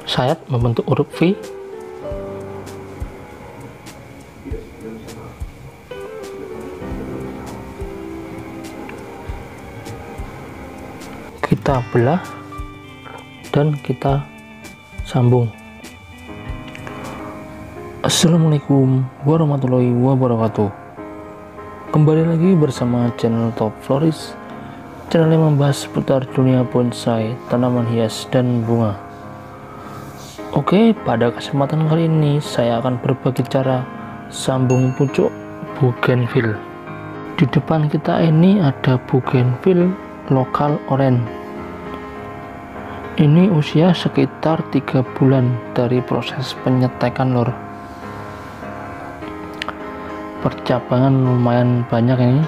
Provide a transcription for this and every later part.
sayat membentuk huruf V. Kita belah dan kita sambung. Assalamualaikum warahmatullahi wabarakatuh. Kembali lagi bersama channel Top Florist, channel yang membahas seputar dunia bonsai, tanaman hias dan bunga. Oke, pada kesempatan kali ini saya akan berbagi cara sambung pucuk bougainville. Di depan kita ini ada bougainville lokal orange. Ini usia sekitar 3 bulan dari proses penyetekan lor. Percabangan lumayan banyak ini.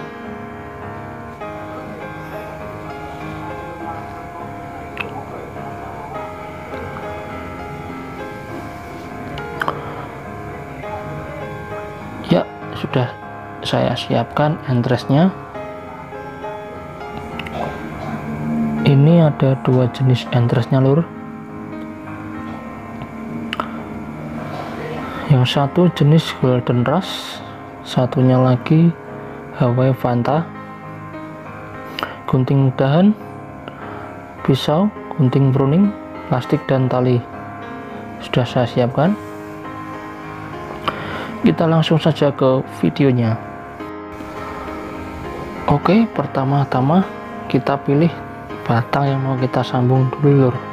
Ya, sudah saya siapkan entrestnya. Ini ada 2 jenis entrestnya lur. Yang satu jenis golden rush, satunya lagi Hawaii Vanta. Gunting dahan, pisau, gunting pruning, plastik dan tali sudah saya siapkan. Kita langsung saja ke videonya. Oke, pertama-tama kita pilih batang yang mau kita sambung dulu lur.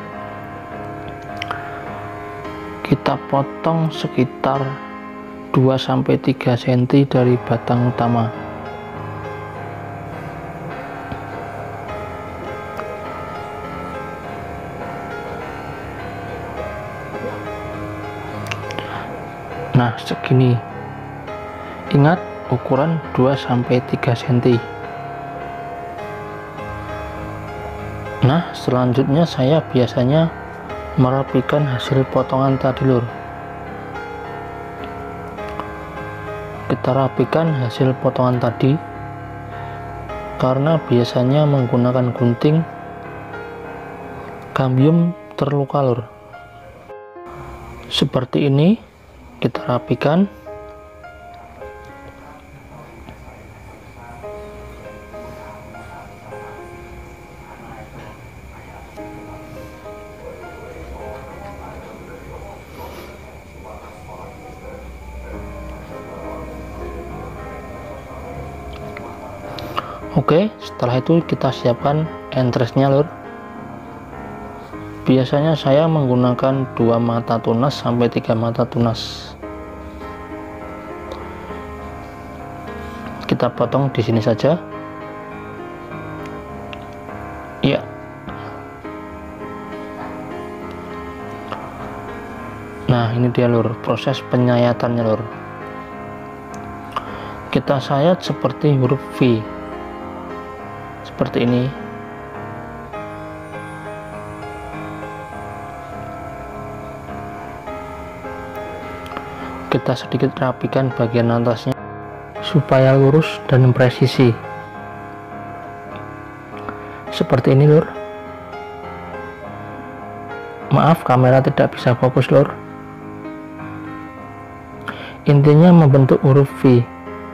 Kita potong sekitar 2-3 cm dari batang utama. Nah, segini. Ingat ukuran 2-3 cm. Nah, selanjutnya saya biasanya merapikan hasil potongan tadi lur. Kita rapikan hasil potongan tadi karena biasanya menggunakan gunting kambium terluka lur. Seperti ini kita rapikan. Oke, setelah itu kita siapkan entrestnya lur. Biasanya saya menggunakan 2 mata tunas sampai 3 mata tunas. Kita potong di sini saja. Ya. Nah, ini dia lur, proses penyayatannya lur. Kita sayat seperti huruf V. Seperti ini. Kita sedikit rapikan bagian atasnya supaya lurus dan presisi. Seperti ini lur. Maaf, kamera tidak bisa fokus lur. Intinya membentuk huruf V.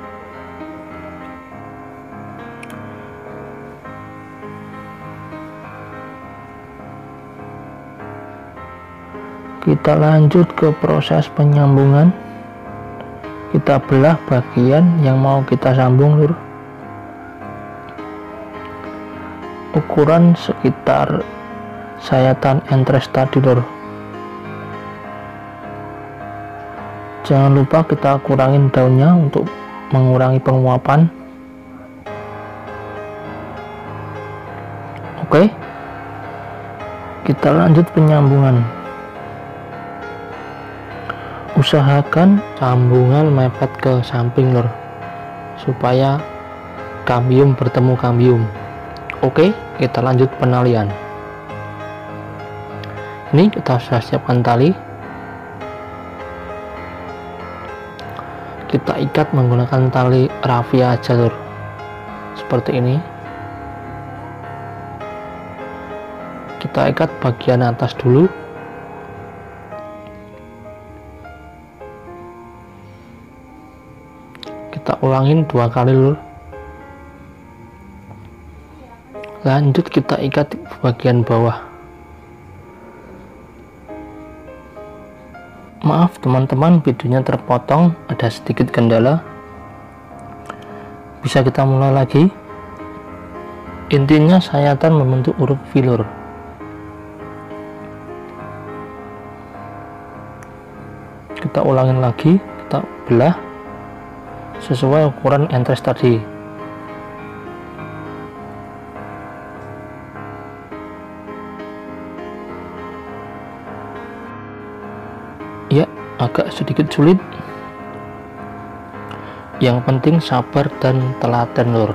Kita lanjut ke proses penyambungan. Kita belah bagian yang mau kita sambung lur. Ukuran sekitar sayatan entres tadi lur. Jangan lupa kita kurangin daunnya untuk mengurangi penguapan. Oke, kita lanjut penyambungan. Usahakan sambungan mepet ke samping lur, supaya kambium bertemu kambium. Oke, kita lanjut penalian. Ini kita sudah siapkan tali. Kita ikat menggunakan tali rafia aja lur, seperti ini. Kita ikat bagian atas dulu, Kita ulangin 2 kali lur. Lanjut kita ikat bagian bawah. Maaf teman-teman, videonya terpotong, ada sedikit kendala. Bisa kita mulai lagi. Intinya sayatan membentuk huruf V lur. Kita ulangin lagi, kita belah sesuai ukuran entes tadi. Ya, agak sedikit sulit. Yang penting sabar dan telaten lur.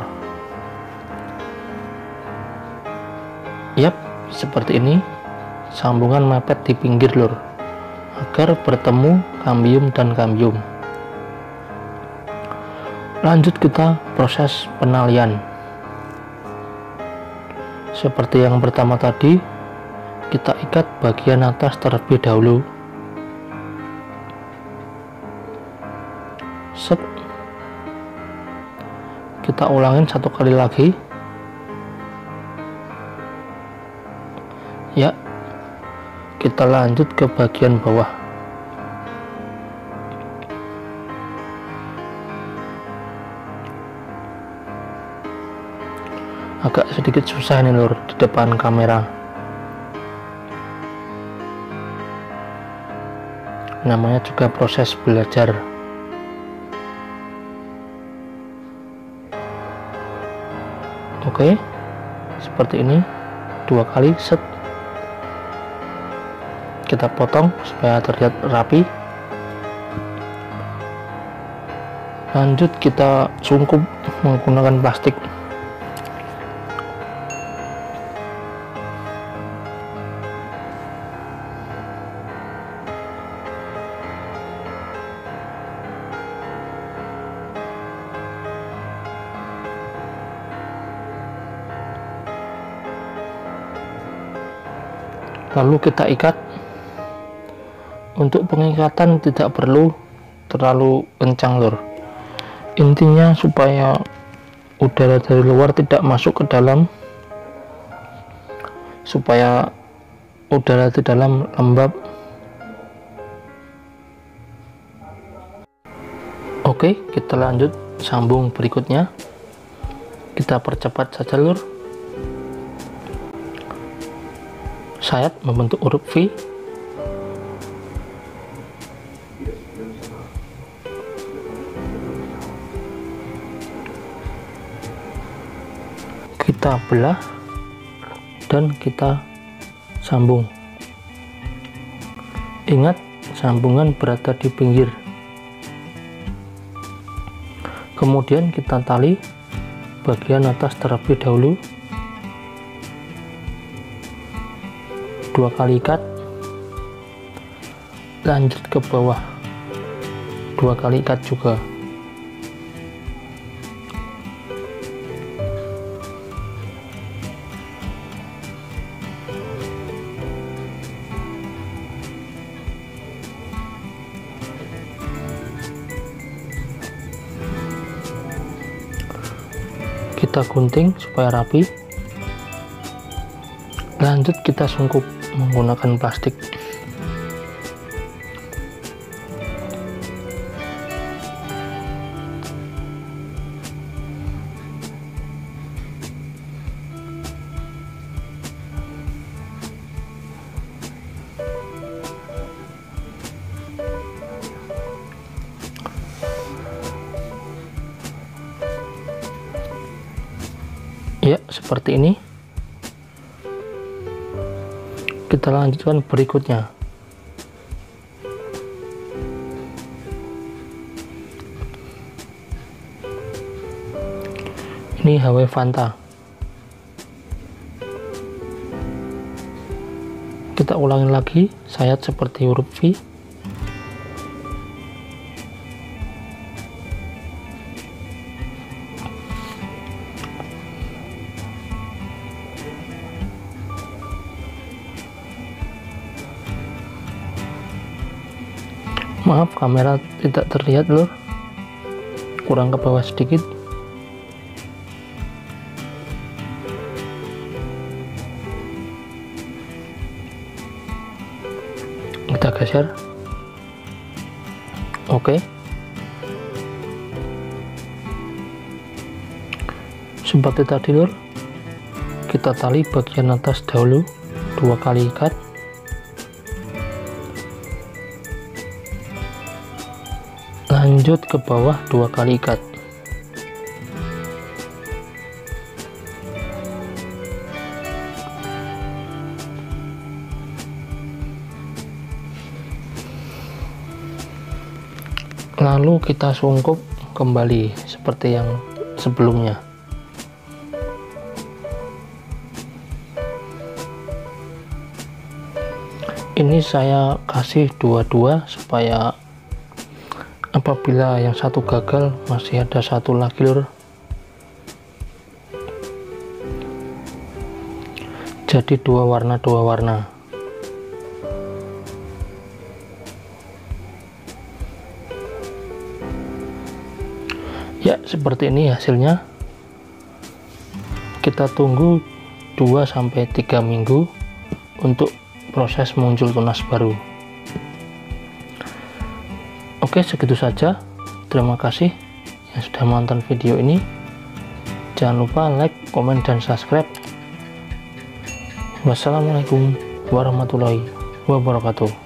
Yap, seperti ini. Sambungan mepet di pinggir lur, agar bertemu kambium dan kambium. Lanjut kita proses penalian. Seperti yang pertama tadi, kita ikat bagian atas terlebih dahulu. Set. Kita ulangin 1 kali lagi. Ya, kita lanjut ke bagian bawah. Agak sedikit susah nih lur di depan kamera. Namanya juga proses belajar. Oke, seperti ini 2 kali set. Kita potong supaya terlihat rapi. Lanjut kita sungkup menggunakan plastik. Lalu kita ikat. Untuk pengikatan tidak perlu terlalu kencang lur. Intinya supaya udara dari luar tidak masuk ke dalam, supaya udara di dalam lembab. Oke, kita lanjut sambung berikutnya. Kita percepat saja lur. Sayat membentuk huruf V. Kita belah dan kita sambung. Ingat, sambungan berada di pinggir. Kemudian kita tali bagian atas terlebih dahulu. 2 kali ikat. Lanjut ke bawah, 2 kali ikat juga. Kita gunting supaya rapi. Lanjut kita sungkup menggunakan plastik. Ya, seperti ini. Kita lanjutkan berikutnya. Ini HW Fanta. Kita ulangi lagi, sayat seperti huruf V. Maaf kamera tidak terlihat lur, kurang ke bawah sedikit. Kita geser. Oke. Seperti tadi lur, kita tali bagian atas dahulu 2 kali ikat. Lanjut ke bawah 2 kali ikat. Lalu kita sungkup kembali seperti yang sebelumnya. Ini saya kasih dua-dua supaya apabila yang satu gagal masih ada satu lagi lur. Jadi dua warna. Ya, seperti ini hasilnya. Kita tunggu 2-3 minggu untuk proses muncul tunas baru. Oke, segitu saja. Terima kasih yang sudah menonton video ini. Jangan lupa like, komen, dan subscribe. Wassalamualaikum warahmatullahi wabarakatuh.